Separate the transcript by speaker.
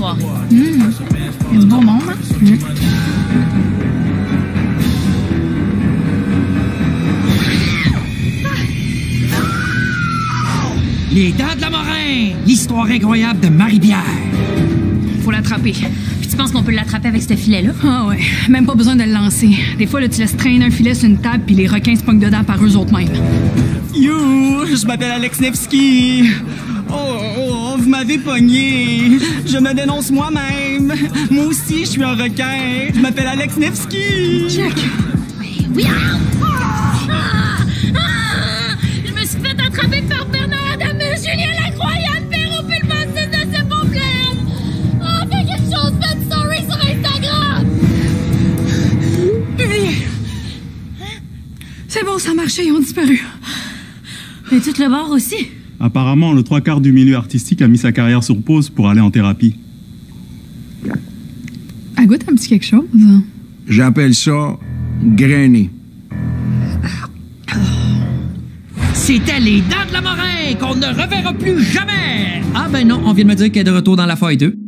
Speaker 1: soirée.
Speaker 2: Il y a du beau monde, hein?
Speaker 3: Les Dents de la Morin! L'histoire incroyable de Marie-Pierre.
Speaker 2: Faut l'attraper.
Speaker 1: Puis tu penses qu'on peut l'attraper avec ce filet-là?
Speaker 2: Ah ouais, même pas besoin de le lancer. Des fois, là, tu laisses traîner un filet sur une table puis les requins se pognent dedans par eux autres mêmes.
Speaker 4: You, je m'appelle Alex Nevsky. Oh, vous m'avez pogné. Je me dénonce moi-même. Moi aussi, je suis un requin. Je m'appelle Alex Nevsky.
Speaker 2: Jack!
Speaker 1: Oui! Je me suis fait attraper par Bernard Adam et Julien Lacroyade, père au pulmonciste de ce problème! Oh, fais quelque chose, fais une story sur Instagram!
Speaker 2: Publié! C'est bon, ça a marché, ils ont disparu.
Speaker 1: Mais tout le bord aussi?
Speaker 5: Apparemment, le 3/4 du milieu artistique a mis sa carrière sur pause pour aller en thérapie.
Speaker 2: À goût un petit quelque chose.
Speaker 6: J'appelle ça grainer.
Speaker 3: C'était les Dents de la Morin qu'on ne reverra plus jamais! Ah ben non, on vient de me dire qu'elle est de retour dans la feuille 2.